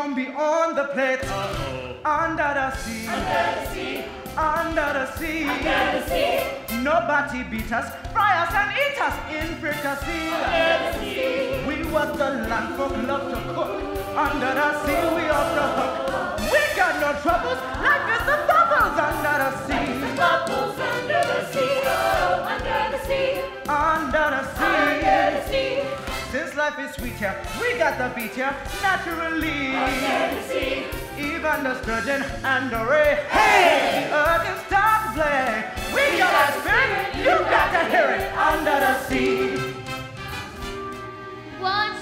from beyond the plate. Under the sea. Under the sea. Nobody beat us, fry us and eat us in fricassee. We was the land folk love to cook. Under the sea we off the hook. We got no troubles, life is the bubbles under the sea. Bubbles under the sea, oh, under the sea. Under the sea. Under the sea. Since life is sweet here, we got the beat here naturally. Under the sea. Even the sturgeon and the ray, hey, the earth can start to play. We got a spirit, you got to hear it under the sea. One